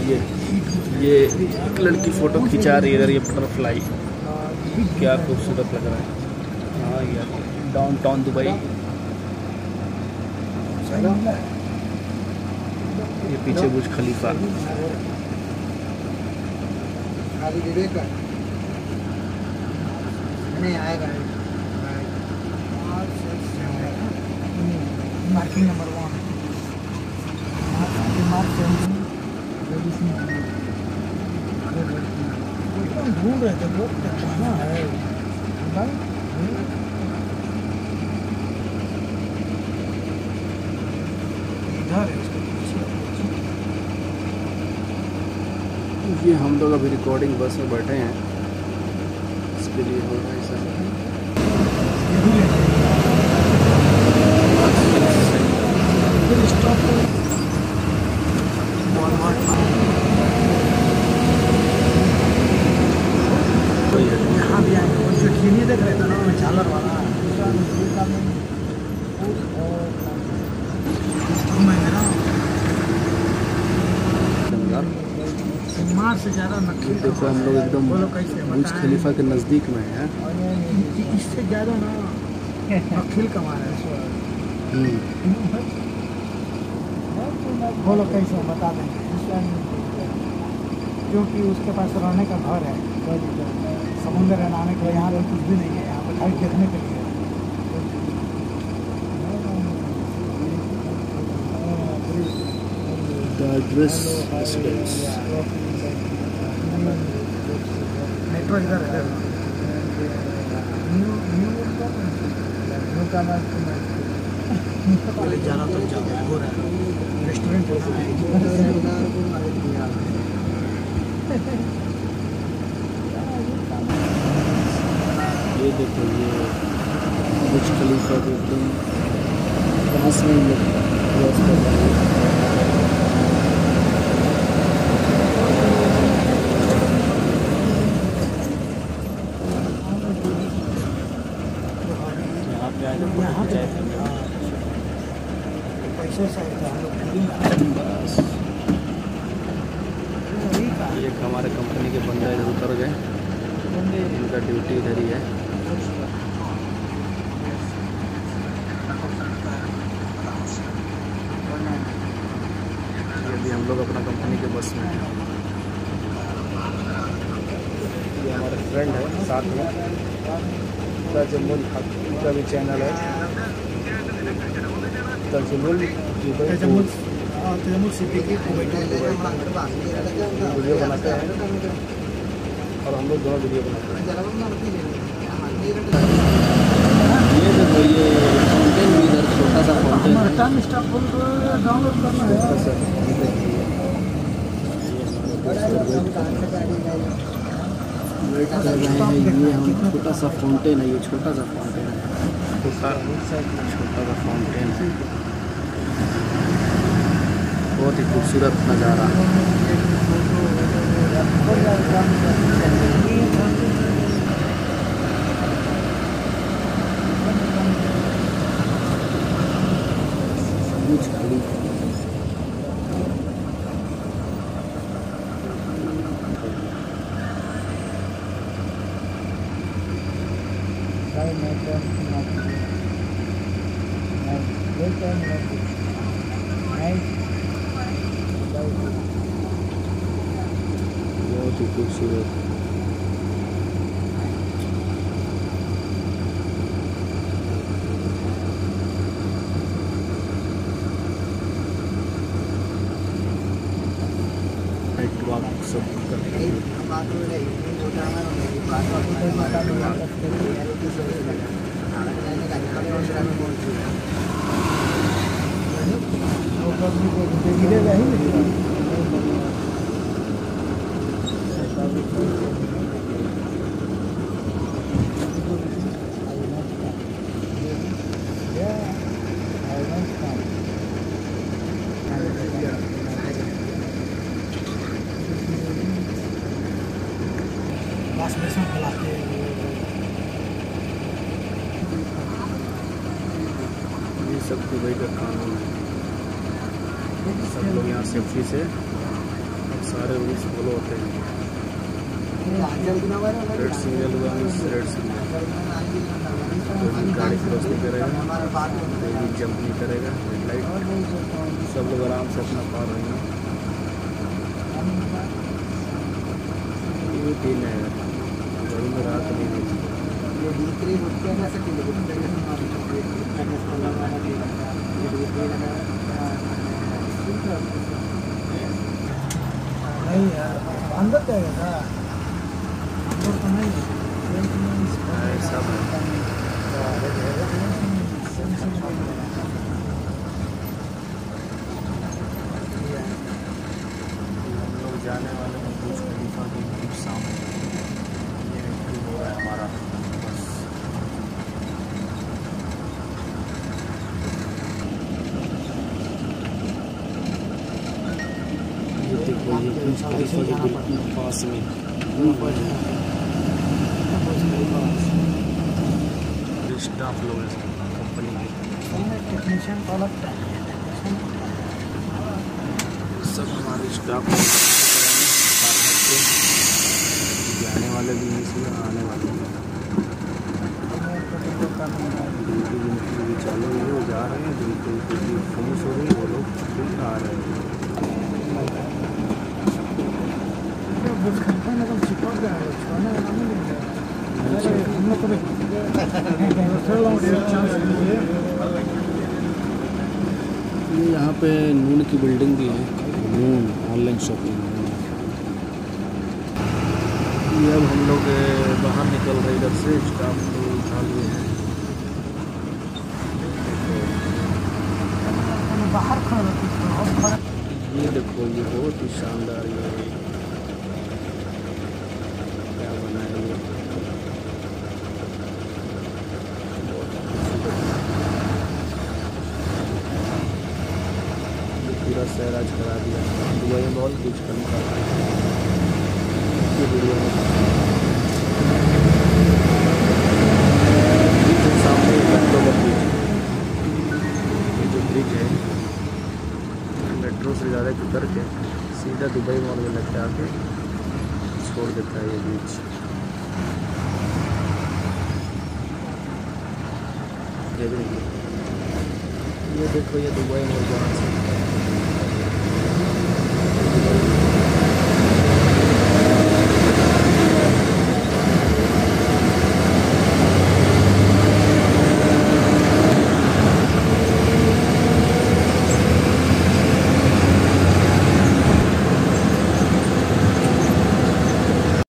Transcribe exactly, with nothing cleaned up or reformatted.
ये ये एक लड़की फ़ोटो खिंचा रही है इधर, ये बटरफ्लाई क्या खूबसूरत लग रहा है। हाँ यार, डाउन टाउन दुबई। ये पीछे बुर्ज खलीफा। नहीं आएगा मार्किंग नंबर वन ढूंढ रहे थे लोग, कहाँ है ये हम लोग अभी रिकॉर्डिंग बस में बैठे हैं, इसके लिए हो रहा है सर। यहाँ भी आए जो चीनी देख रहे थे ना झालर वाला मार से ज़्यादा नकली। देखो हम लोग एकदम बुर्ज खलीफा के नज़दीक में हैं। इससे ज़्यादा ना नकली कमा रहे हैं। बोलो कैसे बता देंगे, क्योंकि उसके पास रहने का घर है, समुद्र है नहाने के लिए, यहाँ कुछ भी नहीं है, यहाँ पर खाली देखने के लिए। मेट्रो इधर है, न्यू न्यू न्यू का पहले ज़्यादा तो ज़्यादा हो रहा है रेस्टोरेंट। ये देखो ये बुर्ज खलीफा के एकदम पास में लोग क्रॉस कर रहे हैं। यहाँ पे पैसे से बस ये हमारे कंपनी के बंदे इधर उतर गए, इनका ड्यूटी इधर ही है। अभी हम लोग अपना कंपनी के बस में हैं। ये हमारे फ्रेंड है साथ में, तजमुल उनका भी चैनल है, तजमुल तजमुल तजमुल सिद्दीकी वीडियो बनाते हैं और हम लोग दोनों वीडियो बनाते हैं। ये देखो ये फाउंटेन भी इधर छोटा सा फाउंटेन है। डाउनलोड करना है। वेट कर रहे हैं, ये हम छोटा सा फाउंटेन है, ये छोटा सा फाउंटेन है, छोटा छोटा सा फाउंटेन है, बहुत ही खूबसूरत नज़ारा। बुर्ज खलीफा बहुत ही खूबसूरत। सब ये सब दुबई का कानून है, सब लोग यहाँ सेफ्टी से सारे रूल्स फॉलो होते हैं। रेड सिग्नल हुआ मीन्स रेड सिग्नल, कोई भी गाड़ी क्रॉस नहीं करेगा, कोई भी जंप नहीं करेगा। रेड लाइट, सब लोग आराम से अपना पार रहेंगे। ये दिन है, बड़ी में रात नहीं देती। नहीं यार, अंदर जाएगा अंदर तो नहीं सब लोग जाने वाले हैं बुर्ज खलीफा के ठीक सामने। ये एंट्री हो रहा है हमारा बस। ये देखो ये बुर्ज खलीफा के बिल्कुल पास में स्टाफ लोग हैं कंपनी के, टेक्नीशियन वाला सब हमारे स्टाफ जाने वाले भी हैं इसमें, आने वाले भी। ड्यूटी चालू हुई वो जा रहे हैं, ड्यूटी फिनिश हो रही है, वो लोग फिर आ रहे हैं। बुर्ज खलीफा में तो चिपक गया है, छोड़ने वाला नहीं है। हम लोग को ये यहाँ पे नून की बिल्डिंग भी है, नून ऑनलाइन शॉपिंग। ये अब हम लोग बाहर निकल रहे इधर से, स्टाफ को उठा लिए हैं। बाहर खड़ा ये देखो ये बहुत ही शानदार ये क्या बना है, ये पूरा शहर आज करा दिया। दुबई में बहुत कुछ कम कर रहा है ये वीडियो में। सामने मेट्रो का ब्रिज, ये जो ब्रिज है मेट्रो से ज़्यादा उतर के सीधा दुबई मॉल में लग के आके छोड़ देता है ये ब्रिज। ये देखो ये दुबई मॉल जहाँ से